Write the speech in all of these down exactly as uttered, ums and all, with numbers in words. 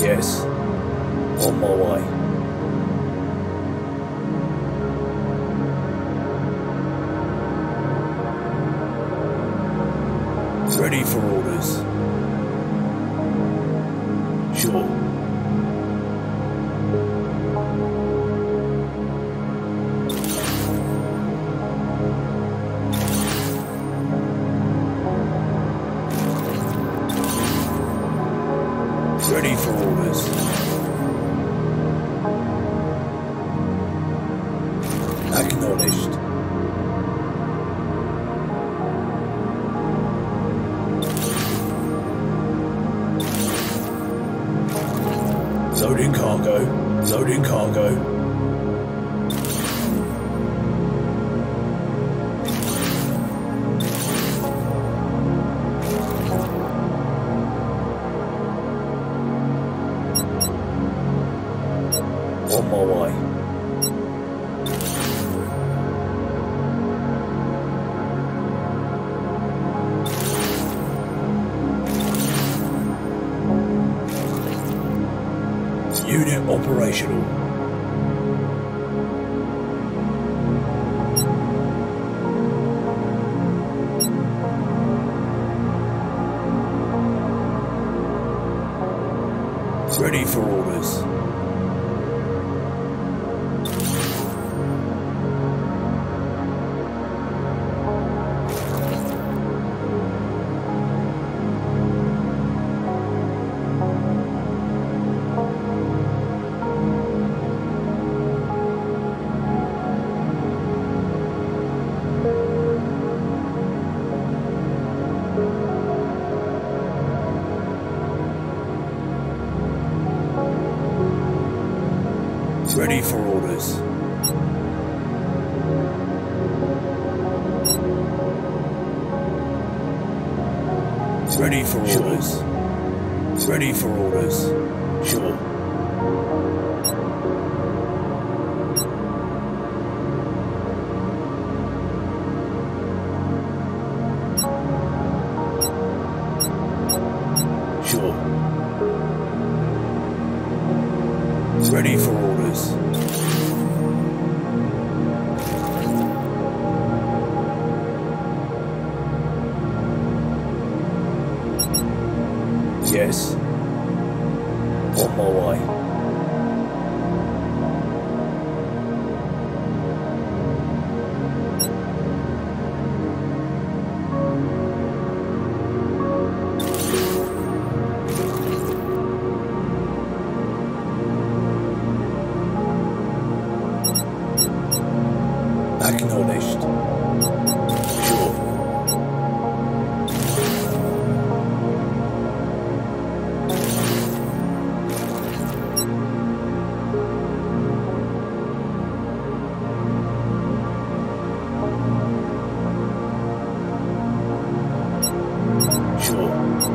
Yes. On my way. Ready for orders. Sure. Ready for orders. Acknowledged. Loading cargo. Loading cargo. On my way. Unit operational. Ready for orders. Ready for orders. Ready for orders. Ready for orders. Sure. Sure. Ready for orders. Yes. On my way. Acknowledged. Sure. Sure.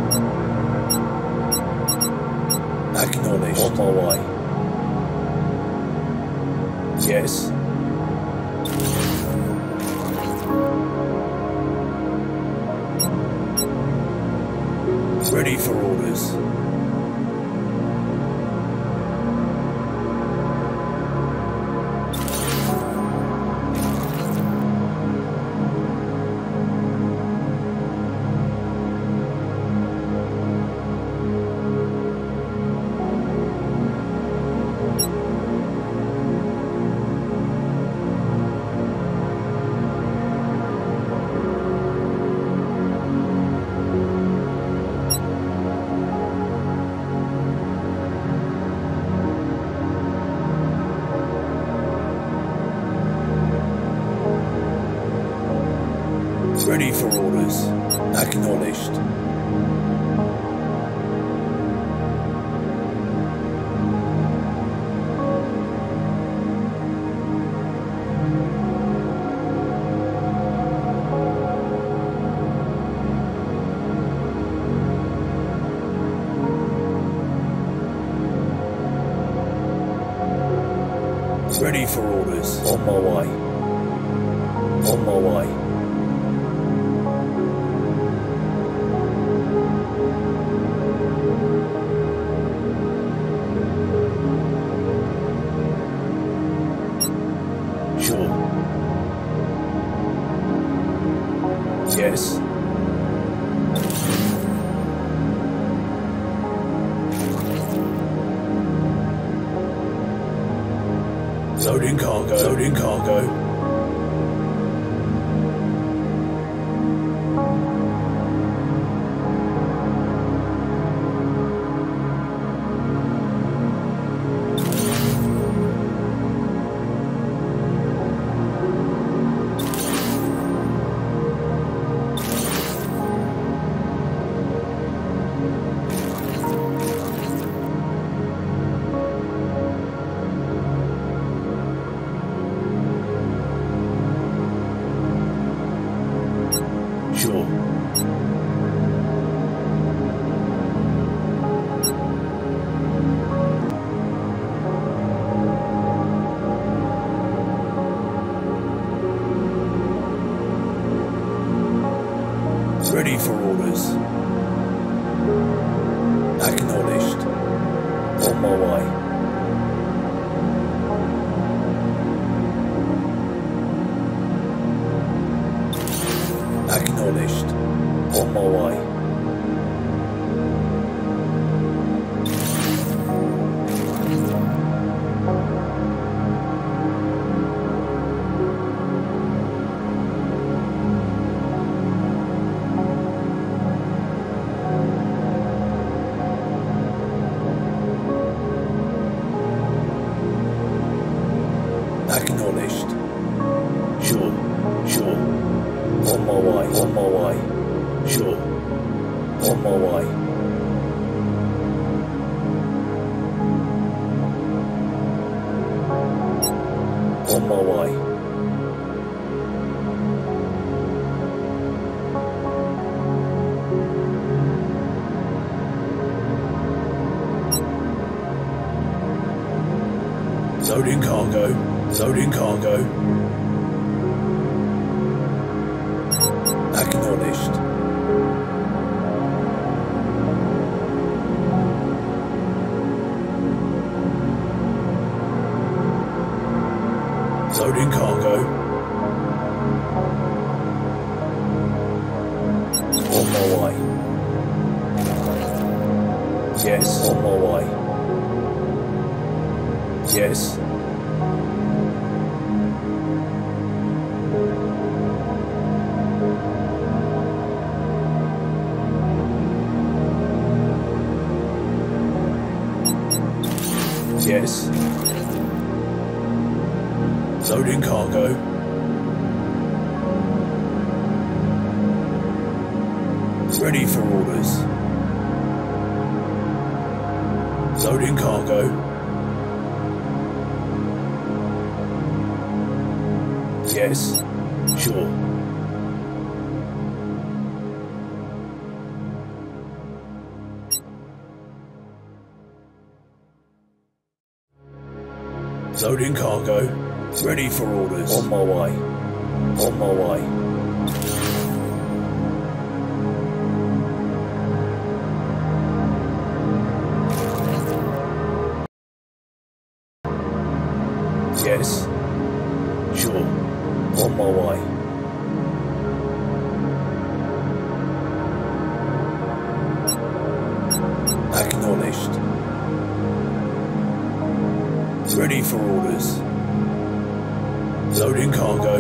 Acknowledged. On my way. Yes. Ready for orders. Ready for orders. Acknowledged. Ready for orders. On my way. On my way. Loading cargo. Loading cargo. Sure. Ready for orders. Acknowledged. On my way. Acknowledged. On my way. Acknowledged. Sure, sure. On my way, on my way. Sure. On my way. On my way. Loading cargo. Loading cargo. Acknowledged. Loading cargo. On my way. Yes, on my way. Yes. Yes. Loading cargo. Ready for orders. Loading cargo. Yes. Sure. Loading cargo. Ready for orders. On my way. On my way. Yes. Sure. On my way. Acknowledged. Ready for orders. Loading cargo.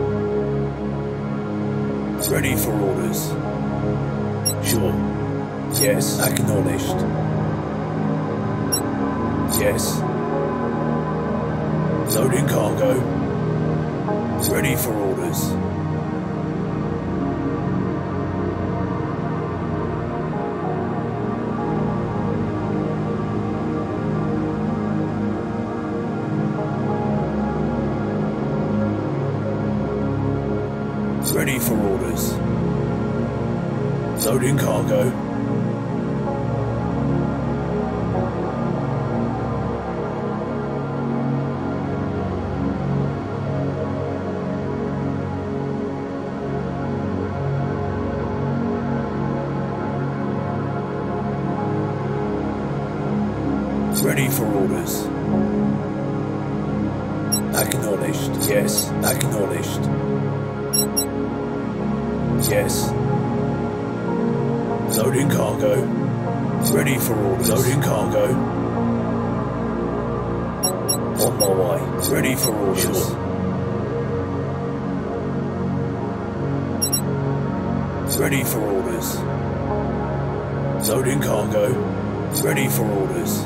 Ready for orders. Sure. Yes. Acknowledged. Yes. Loading cargo. Ready for orders. Ready for orders. Loading cargo. Ready for orders. Acknowledged. Yes. Acknowledged. Yes. Loading cargo. Ready for orders. Loading cargo. On my way. Ready for orders. Ready for orders. Loading cargo. Ready for orders.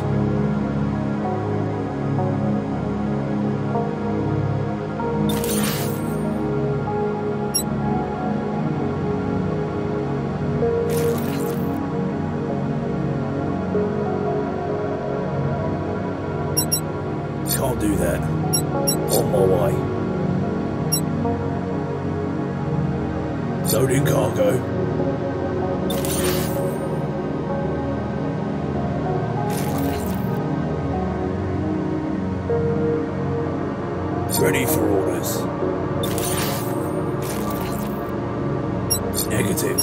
Can't do that. On my way. Loading cargo. Ready for orders. Negative.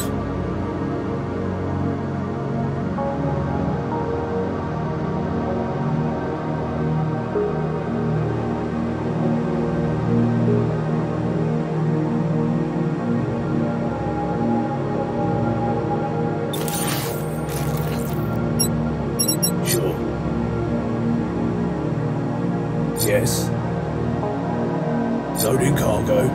Sure. Yes. Loading cargo.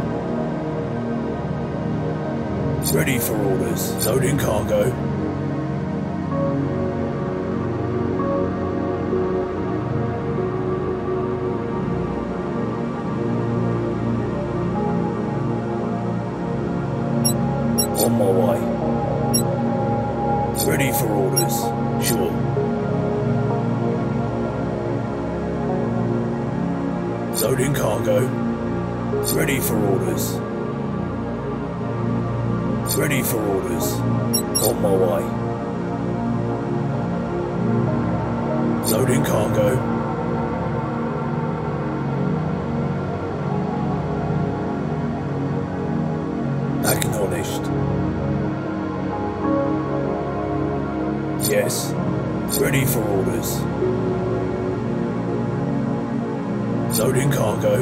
Ready for orders. Loading cargo. On my way. Ready for orders. Sure. Loading cargo. Ready for orders. Ready for orders. On my way. Loading cargo. Acknowledged. Yes. Ready for orders. Loading cargo.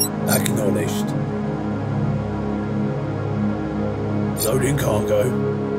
Acknowledged. Loading cargo.